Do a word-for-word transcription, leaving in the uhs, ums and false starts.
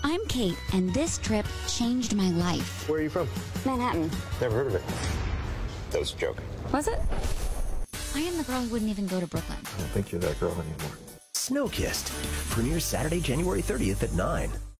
I'm Kate, and this trip changed my life. Where are you from? Manhattan. Never heard of it. That was a joke. Was it? I am the girl who wouldn't even go to Brooklyn. I don't think you're that girl anymore. Snowkissed premieres Saturday, January thirtieth at nine.